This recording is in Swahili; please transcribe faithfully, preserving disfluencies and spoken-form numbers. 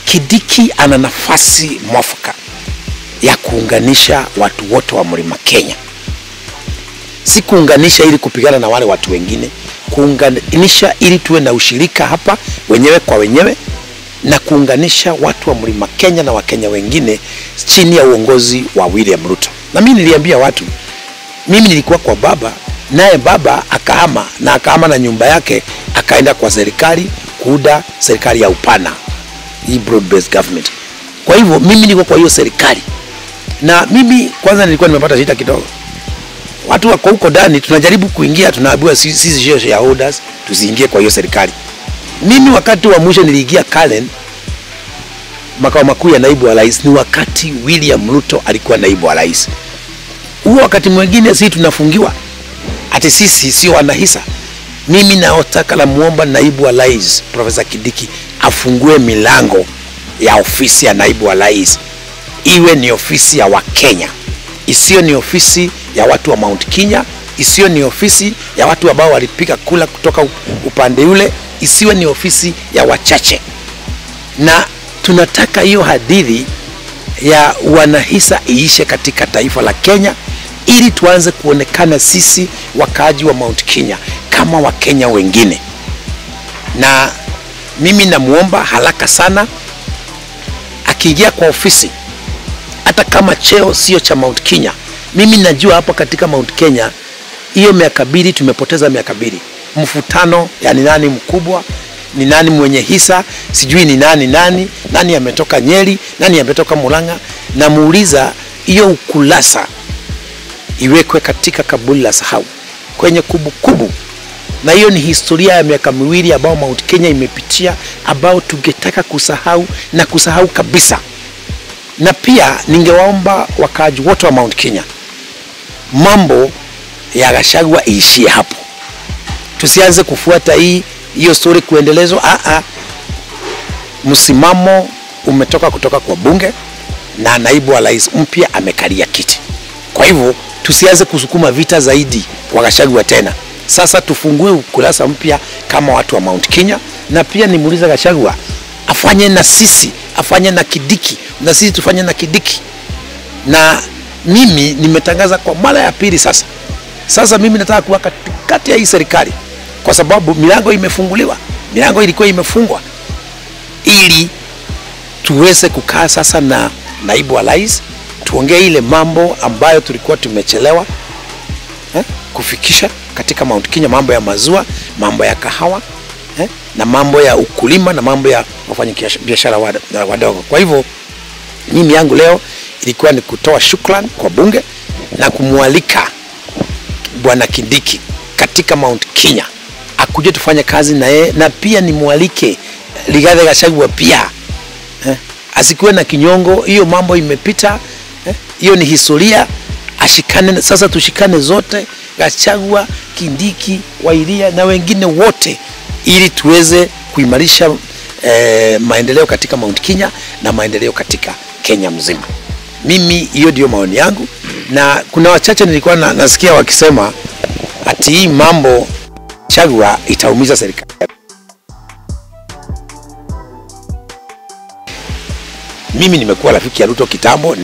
Kidiki ana nafasi mwafaka ya kuunganisha watu wote wa Mlima Kenya. Si kuunganisha ili kupigana na wale watu wengine, kuunganisha ili tuwe na ushirika hapa wenyewe kwa wenyewe, na kuunganisha watu wa Mlima Kenya na Wakenya wengine chini ya uongozi wa William Ruto. Na mimi niliambia watu, mimi nilikuwa kwa baba, naye baba akahama, na akahama na nyumba yake akaenda kwa serikali kuunda serikali ya upana, hii broad based government. Kwa hivyo mimi nilikuwa kwa hiyo serikali, na mimi kwanza nilikuwa nimepata shida kidogo. Watu wako huko ndani tunajaribu kuingia, tunaambiwa sisi shareholders tusiingie kwa hiyo serikali. Mimi wakati wa mwisho niliingia Kalen, makao makuu ya naibu wa rais, ni wakati William Ruto alikuwa naibu wa rais. Huo wakati mwingine sisi tunafungiwa, ati sisi sio wanahisa. Mimi naotaka la muomba naibu wa rais Professor Kidiki afungue milango ya ofisi ya naibu wa rais, iwe ni ofisi ya Wakenya, isiyo ni ofisi ya watu wa Mount Kenya, isiyo ni ofisi ya watu ambao walipiga kula kutoka upande ule, isiwe ni ofisi ya wachache. Na tunataka hiyo hadithi ya wanahisa iishe katika taifa la Kenya, ili tuanze kuonekana sisi wakaaji wa Mount Kenya kama Wakenya wengine. Na mimi namuomba haraka sana akiingia kwa ofisi, hata kama cheo sio cha Mount Kenya. Mimi najua hapa katika Mount Kenya hiyo miaka mbili tumepoteza miaka mbili. Mfutano, yani nani mkubwa, ni nani mwenye hisa, sijui ni nani nani, nani ametoka Nyeri, nani ametoka Murang'a. Na muuliza hiyo ukulasa iwekwe katika kaburi la sahau kwenye kubukubu. Na hiyo ni historia ya miaka miwili ambao Mount Kenya imepitia, ambao tungetaka kusahau na kusahau kabisa. Na pia ningewaomba wakaaji wote wa Mount Kenya, mambo ya Gachagua iishie hapo. Tusianze kufuata hii hiyo story kuendelezwa. A a msimamo umetoka kutoka kwa bunge, na naibu wa rais mpya amekalia kiti. Kwa hivyo tusianze kusukuma vita zaidi kwa Gachagua tena. Sasa tufungue ukurasa mpya kama watu wa Mount Kenya. Na pia nimuuliza Gachagua afanye na sisi, afanye na Kidiki, na sisi tufanye na Kidiki. Na mimi nimetangaza kwa mara ya pili sasa. Sasa mimi nataka kuwa katikati ya hii serikali, kwa sababu milango imefunguliwa, milango ilikuwa imefungwa, ili tuweze kukaa sasa na naibu wa rais, tuongee ile mambo ambayo tulikuwa tumechelewa eh, kufikisha katika Mount Kenya, mambo ya mazua, mambo ya kahawa eh, na mambo ya ukulima, na mambo ya wafanya biashara wadogo. Kwa hivyo mimi yangu leo ilikuwa ni kutoa shukrani kwa bunge na kumwalika Bwana Kidiki katika Mount Kenya akuje tufanye kazi na yeye, na pia nimwalike Rigathi Gachagua pia eh, asikuwe na kinyongo. Hiyo mambo imepita, hiyo eh, ni historia. Ashikane sasa, tushikane zote, Gachagua, Kidiki, Iria na wengine wote, ili tuweze kuimarisha eh, maendeleo katika Mount Kenya na maendeleo katika Kenya mzima. Mimi hiyo ndio maoni yangu. Na kuna wachache nilikuwa na, nasikia wakisema ati hii mambo Gachagua itaumiza serikali. Mimi nimekuwa rafiki ya Ruto kitambo.